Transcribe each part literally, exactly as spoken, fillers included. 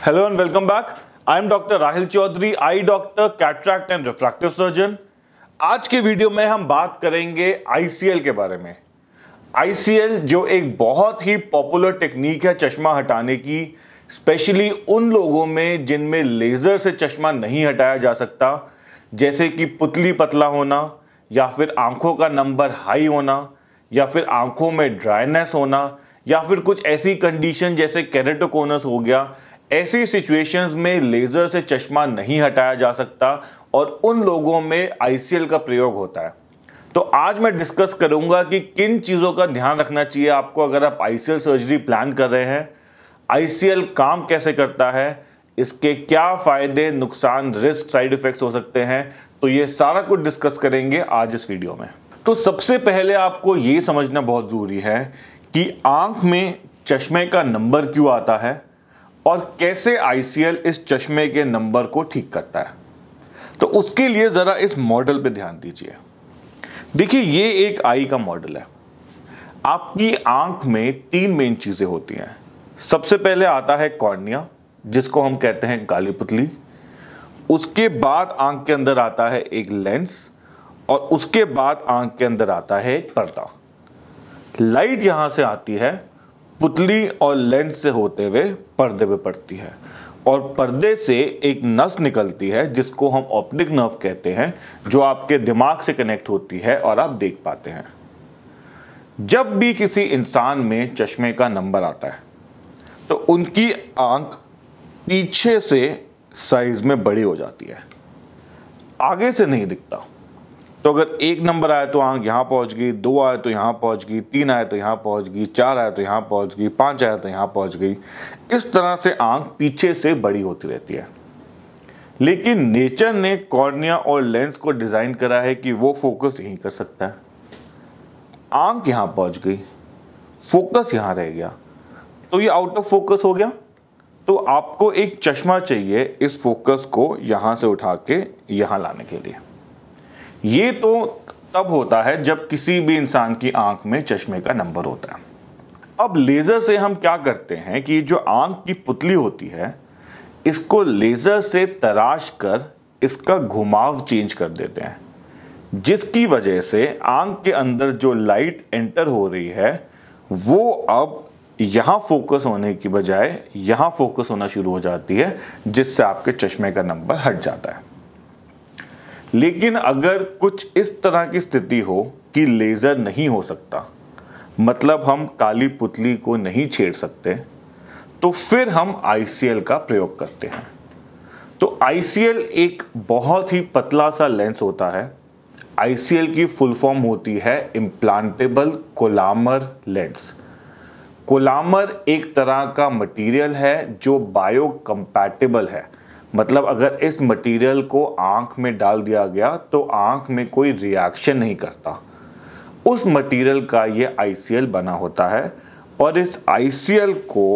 Hello and welcome back. I am Doctor Rahil Chaudhary, eye doctor, cataract and refractive surgeon. आज के video में हम बात करेंगे आई सी एल के बारे में। आई सी एल जो एक बहुत ही पॉपुलर टेक्निक है चश्मा हटाने की, स्पेशली उन लोगों में जिनमें लेजर से चश्मा नहीं हटाया जा सकता, जैसे कि पुतली पतला होना या फिर आंखों का नंबर हाई होना या फिर आंखों में ड्राइनेस होना या फिर कुछ ऐसी कंडीशन जैसे केरेटोकोनस हो गया। ऐसी सिचुएशंस में लेजर से चश्मा नहीं हटाया जा सकता और उन लोगों में आई सी एल का प्रयोग होता है। तो आज मैं डिस्कस करूंगा कि किन चीज़ों का ध्यान रखना चाहिए आपको अगर आप I C L surgery plan कर रहे हैं, आई सी एल काम कैसे करता है, इसके क्या फ़ायदे, नुकसान, रिस्क, साइड इफ़ेक्ट्स हो सकते हैं। तो ये सारा कुछ डिस्कस करेंगे आज इस वीडियो में। तो सबसे पहले आपको ये समझना बहुत ज़रूरी है कि आँख में चश्मे का नंबर क्यों आता है और कैसे आई सी एल इस चश्मे के नंबर को ठीक करता है। तो उसके लिए ज़रा इस मॉडल पे ध्यान दीजिए। देखिए, ये एक आई का मॉडल है। आपकी आंख में तीन मेन चीज़ें होती हैं। सबसे पहले आता है कॉर्निया, जिसको हम कहते हैं काली पुतली। उसके बाद आंख के अंदर आता है एक लेंस और उसके बाद आंख के अंदर आता है एक पर्दा। लाइट यहाँ से आती है, पुतली और लेंस से होते हुए पर्दे पे पड़ती है और पर्दे से एक नस निकलती है जिसको हम ऑप्टिक नर्व कहते हैं, जो आपके दिमाग से कनेक्ट होती है और आप देख पाते हैं। जब भी किसी इंसान में चश्मे का नंबर आता है तो उनकी आंख पीछे से साइज में बड़ी हो जाती है, आगे से नहीं दिखता। तो अगर एक नंबर आया तो आंख यहाँ पहुँच गई, दो आए तो यहाँ पहुँच गई, तीन आए तो यहाँ पहुँच गई, चार आए तो यहाँ पहुँच गई, पाँच आए तो यहाँ पहुँच गई। इस तरह से आंख पीछे से बड़ी होती रहती है। लेकिन नेचर ने कॉर्निया और लेंस को डिज़ाइन करा है कि वो फोकस यहीं कर सकता है। आंख यहाँ पहुँच गई, फोकस यहाँ रह गया, तो ये आउट ऑफ फोकस हो गया। तो आपको एक चश्मा चाहिए इस फोकस को यहाँ से उठा के यहाँ लाने के लिए। ये तो तब होता है जब किसी भी इंसान की आंख में चश्मे का नंबर होता है। अब लेजर से हम क्या करते हैं कि जो आंख की पुतली होती है, इसको लेजर से तराश कर इसका घुमाव चेंज कर देते हैं, जिसकी वजह से आंख के अंदर जो लाइट एंटर हो रही है वो अब यहाँ फोकस होने की बजाय यहाँ फोकस होना शुरू हो जाती है, जिससे आपके चश्मे का नंबर हट जाता है। लेकिन अगर कुछ इस तरह की स्थिति हो कि लेज़र नहीं हो सकता, मतलब हम काली पुतली को नहीं छेड़ सकते, तो फिर हम आई सी एल का प्रयोग करते हैं। तो आई सी एल एक बहुत ही पतला सा लेंस होता है। आई सी एल की फुल फॉर्म होती है इम्प्लांटेबल कोलामर लेंस। कोलामर एक तरह का मटेरियल है जो बायो कंपैटिबल है, मतलब अगर इस मटेरियल को आंख में डाल दिया गया तो आंख में कोई रिएक्शन नहीं करता। उस मटेरियल का ये आई सी एल बना होता है और इस आई सी एल को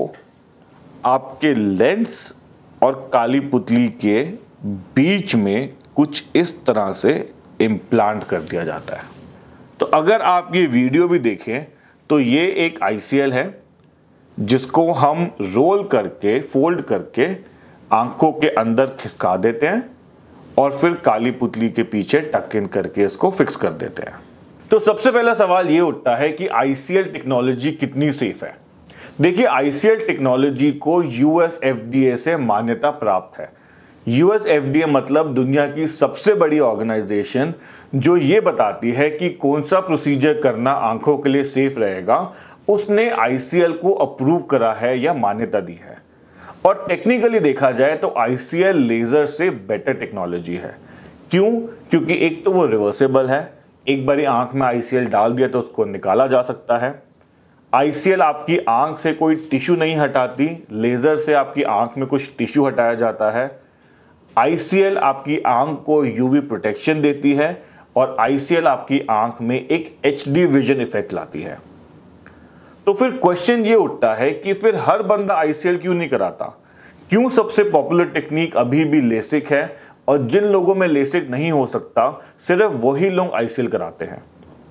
आपके लेंस और काली पुतली के बीच में कुछ इस तरह से इम्प्लांट कर दिया जाता है। तो अगर आप ये वीडियो भी देखें तो ये एक आई सी एल है जिसको हम रोल करके, फोल्ड करके आंखों के अंदर खिसका देते हैं और फिर काली पुतली के पीछे टक इन करके इसको फिक्स कर देते हैं। तो सबसे पहला सवाल ये उठता है कि आई सी एल टेक्नोलॉजी कितनी सेफ है। देखिए, आई सी एल टेक्नोलॉजी को U S F D A से मान्यता प्राप्त है। U S F D A मतलब दुनिया की सबसे बड़ी ऑर्गेनाइजेशन जो ये बताती है कि कौन सा प्रोसीजर करना आंखों के लिए सेफ रहेगा, उसने आई सी एल को अप्रूव करा है या मान्यता दी है। और टेक्निकली देखा जाए तो आई सी एल लेजर से बेटर टेक्नोलॉजी है। क्यों? क्योंकि एक तो वो रिवर्सेबल है, एक बारी आंख में आई सी एल डाल दिया तो उसको निकाला जा सकता है। आई सी एल आपकी आंख से कोई टिश्यू नहीं हटाती, लेजर से आपकी आंख में कुछ टिश्यू हटाया जाता है। आई सी एल आपकी आंख को यू वी प्रोटेक्शन देती है और आई सी एल आपकी आंख में एक एच डी विजन इफेक्ट लाती है। तो फिर क्वेश्चन ये उठता है कि फिर हर बंदा आई सी एल क्यों नहीं कराता? क्यों सबसे पॉपुलर टेक्निक अभी भी लेसिक है और जिन लोगों में लेसिक नहीं हो सकता सिर्फ वही लोग आई सी एल कराते हैं?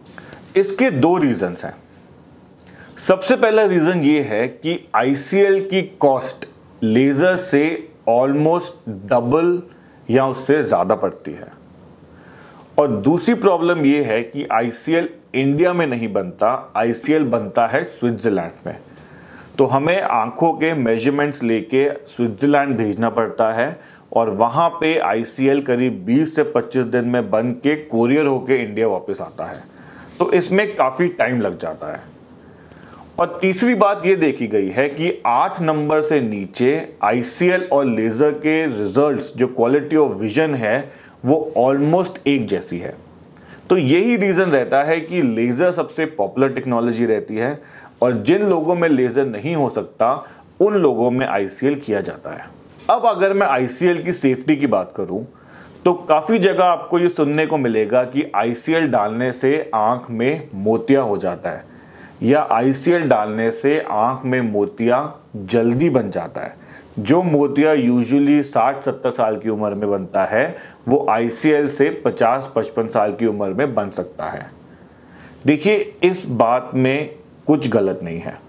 इसके दो रीजंस हैं। सबसे पहला रीजन ये है कि आई सी एल की कॉस्ट लेज़र से ऑलमोस्ट डबल या उससे ज़्यादा पड़ती है। और दूसरी प्रॉब्लम ये है कि आई सी एल इंडिया में नहीं बनता, आई सी एल बनता है स्विट्ज़रलैंड में। तो हमें आंखों के मेजरमेंट्स लेके स्विट्ज़रलैंड भेजना पड़ता है और वहाँ पे आई सी एल करीब बीस से पच्चीस दिन में बन के कोरियर होके इंडिया वापस आता है। तो इसमें काफ़ी टाइम लग जाता है। और तीसरी बात ये देखी गई है कि आठ नंबर से नीचे आई सी एल और लेज़र के रिजल्ट्स, जो क्वालिटी ऑफ विजन है, वो ऑलमोस्ट एक जैसी है। तो यही रीज़न रहता है कि लेज़र सबसे पॉपुलर टेक्नोलॉजी रहती है और जिन लोगों में लेज़र नहीं हो सकता उन लोगों में आई सी एल किया जाता है। अब अगर मैं आई सी एल की सेफ्टी की बात करूं तो काफ़ी जगह आपको ये सुनने को मिलेगा कि आई सी एल डालने से आँख में मोतिया हो जाता है या आई सी एल डालने से आँख में मोतिया जल्दी बन जाता है। जो मोतिया यूजुअली साठ सत्तर साल की उम्र में बनता है वो आई सी एल से पचास पचपन साल की उम्र में बन सकता है। देखिए, इस बात में कुछ गलत नहीं है।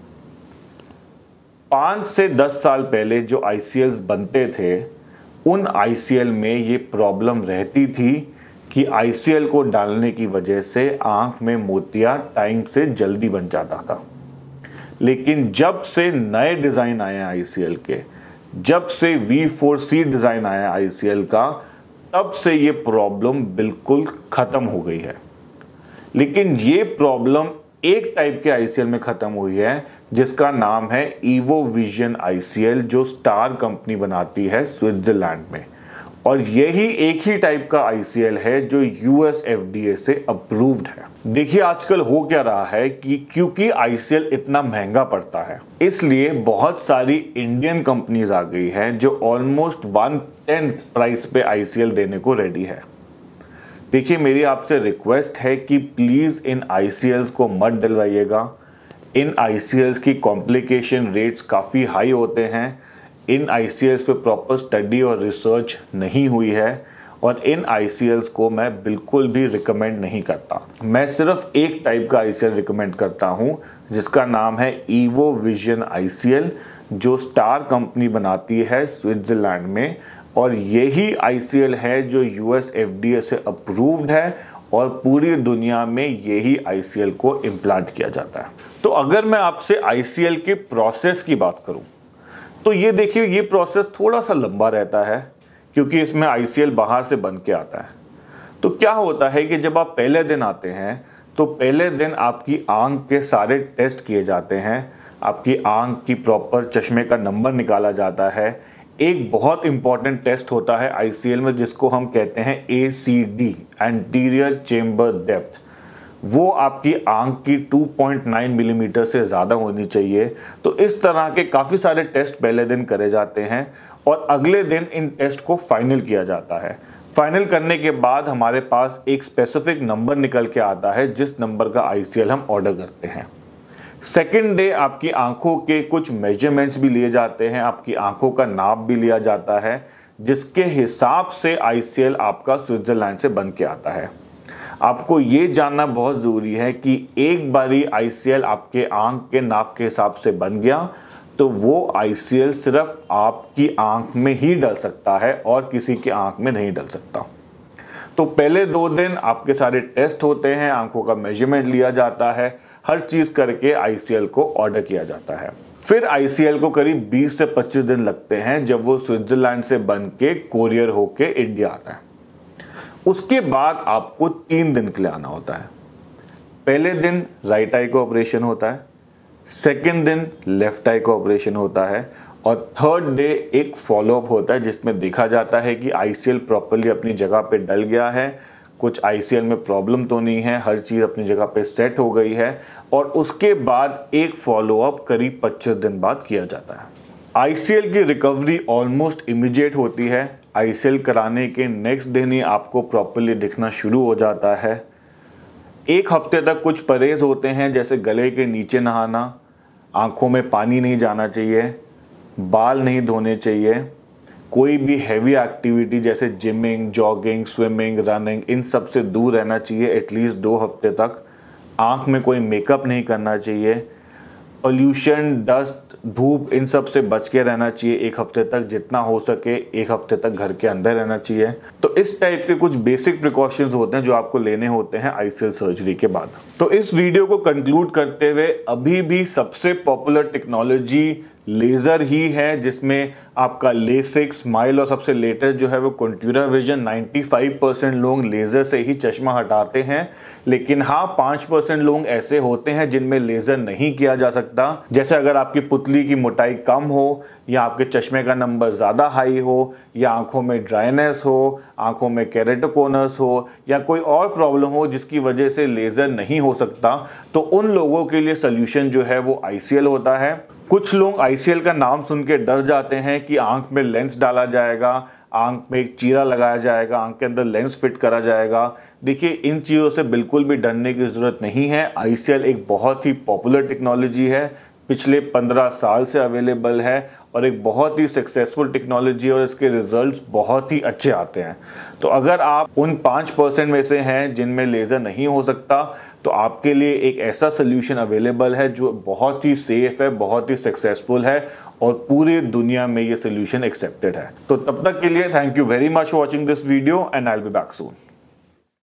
पाँच से दस साल पहले जो आई सी एल्स बनते थे उन आई सी एल में ये प्रॉब्लम रहती थी कि आई सी एल को डालने की वजह से आँख में मोतिया टाइम से जल्दी बन जाता था। लेकिन जब से नए डिज़ाइन आए हैं आई सी एल के, जब से वी फोर सी डिज़ाइन आया आई सी एल का, तब से ये प्रॉब्लम बिल्कुल ख़त्म हो गई है। लेकिन ये प्रॉब्लम एक टाइप के आई सी एल में ख़त्म हुई है जिसका नाम है Evo Visian I C L, जो स्टार कंपनी बनाती है स्विट्ज़रलैंड में। और यही एक ही टाइप का आई सी एल है जो U S F D A से अप्रूव्ड है। देखिए, आजकल हो क्या रहा है कि क्योंकि आई सी एल इतना महंगा पड़ता है इसलिए बहुत सारी इंडियन कंपनीज आ गई हैं जो ऑलमोस्ट वन टेंथ प्राइस पे आई सी एल देने को रेडी है। देखिए, मेरी आपसे रिक्वेस्ट है कि please in I C Ls को मत डलवाइएगा। इन आई सी एल्स की कॉम्प्लिकेशन रेट्स काफ़ी हाई होते हैं। इन आई सी एल्स पे प्रॉपर स्टडी और रिसर्च नहीं हुई है और इन आई सी एल्स को मैं बिल्कुल भी रिकमेंड नहीं करता। मैं सिर्फ एक टाइप का आई सी एल रिकमेंड करता हूँ जिसका नाम है Evo Visian I C L, जो स्टार कंपनी बनाती है स्विट्ज़रलैंड में। और यही आई सी एल है जो U S F D A से अप्रूव्ड है और पूरी दुनिया में यही आई सी एल को इम्प्लांट किया जाता है। तो अगर मैं आपसे आई सी एल के प्रोसेस की बात करूं तो ये देखिए, ये प्रोसेस थोड़ा सा लंबा रहता है क्योंकि इसमें आई सी एल बाहर से बन के आता है। तो क्या होता है कि जब आप पहले दिन आते हैं तो पहले दिन आपकी आंख के सारे टेस्ट किए जाते हैं। आपकी आंख की प्रॉपर चश्मे का नंबर निकाला जाता है। एक बहुत इंपॉर्टेंट टेस्ट होता है आई सी एल में जिसको हम कहते हैं A C D, anterior chamber depth. वो आपकी आंख की टू पॉइंट नाइन मिलीमीटर से ज़्यादा होनी चाहिए। तो इस तरह के काफ़ी सारे टेस्ट पहले दिन करे जाते हैं और अगले दिन इन टेस्ट को फाइनल किया जाता है। फाइनल करने के बाद हमारे पास एक स्पेसिफिक नंबर निकल के आता है जिस नंबर का आई सी एल हम ऑर्डर करते हैं। सेकेंड डे आपकी आंखों के कुछ मेजरमेंट्स भी लिए जाते हैं, आपकी आंखों का नाप भी लिया जाता है जिसके हिसाब से आई सी एल आपका स्विट्ज़रलैंड से बन के आता है। आपको ये जानना बहुत ज़रूरी है कि एक बारी आई सी एल आपके आंख के नाप के हिसाब से बन गया तो वो आई सी एल सिर्फ आपकी आंख में ही डल सकता है और किसी की आंख में नहीं डल सकता। तो पहले दो दिन आपके सारे टेस्ट होते हैं, आंखों का मेजरमेंट लिया जाता है, हर चीज़ करके आई सी एल को ऑर्डर किया जाता है। फिर आई सी एल को करीब बीस से पच्चीस दिन लगते हैं जब वो स्विट्ज़रलैंड से बन के कोरियर होके इंडिया आता है। उसके बाद आपको तीन दिन के लिए आना होता है। पहले दिन राइट आई का ऑपरेशन होता है, सेकेंड दिन लेफ्ट आई का ऑपरेशन होता है और थर्ड डे एक फॉलोअप होता है जिसमें देखा जाता है कि आई सी एल प्रॉपर्ली अपनी जगह पे डल गया है, कुछ आई सी एल में प्रॉब्लम तो नहीं है, हर चीज़ अपनी जगह पे सेट हो गई है। और उसके बाद एक फॉलोअप करीब पच्चीस दिन बाद किया जाता है। आई सी एल की रिकवरी ऑलमोस्ट इमीडिएट होती है। आई सी एल कराने के नेक्स्ट दिन ही आपको प्रॉपर्ली दिखना शुरू हो जाता है। एक हफ्ते तक कुछ परहेज होते हैं जैसे गले के नीचे नहाना, आंखों में पानी नहीं जाना चाहिए, बाल नहीं धोने चाहिए, कोई भी हैवी एक्टिविटी जैसे जिमिंग, जॉगिंग, स्विमिंग, रनिंग, इन सब से दूर रहना चाहिए एटलीस्ट दो हफ्ते तक। आंख में कोई मेकअप नहीं करना चाहिए। पोल्यूशन, डस्ट, धूप, इन सब से बच के रहना चाहिए एक हफ्ते तक, जितना हो सके एक हफ्ते तक घर के अंदर रहना चाहिए। तो इस टाइप के कुछ बेसिक प्रिकॉशंस होते हैं जो आपको लेने होते हैं आईसीएल सर्जरी के बाद। तो इस वीडियो को कंक्लूड करते हुए, अभी भी सबसे पॉपुलर टेक्नोलॉजी लेजर ही है, जिसमें आपका लेसिक, स्माइल और सबसे लेटेस्ट जो है वो कंट्यूरा विजन। पचानवे परसेंट लोग लेजर से ही चश्मा हटाते हैं, लेकिन हाँ पाँच परसेंट लोग ऐसे होते हैं जिनमें लेजर नहीं किया जा सकता। जैसे अगर आपकी पुतली की मोटाई कम हो, या आपके चश्मे का नंबर ज़्यादा हाई हो, या आंखों में ड्राइनेस हो, आंखों में केरेटोकोनस हो, या कोई और प्रॉब्लम हो जिसकी वजह से लेजर नहीं हो सकता, तो उन लोगों के लिए सोल्यूशन जो है वो आईसीएल होता है। कुछ लोग आईसीएल का नाम सुन के डर जाते हैं कि आंख में लेंस डाला जाएगा, आंख में एक चीरा लगाया जाएगा, आंख के अंदर लेंस फिट करा जाएगा। देखिए, इन चीज़ों से बिल्कुल भी डरने की ज़रूरत नहीं है। आईसीएल एक बहुत ही पॉपुलर टेक्नोलॉजी है, पिछले पंद्रह साल से अवेलेबल है और एक बहुत ही सक्सेसफुल टेक्नोलॉजी, और इसके रिजल्ट्स बहुत ही अच्छे आते हैं। तो अगर आप उन पाँच परसेंट में से हैं जिनमें लेज़र नहीं हो सकता, तो आपके लिए एक ऐसा सोल्यूशन अवेलेबल है जो बहुत ही सेफ है, बहुत ही सक्सेसफुल है, और पूरी दुनिया में ये सोल्यूशन एक्सेप्टेड है। तो तब तक के लिए thank you very much for watching this video, and I will be back soon.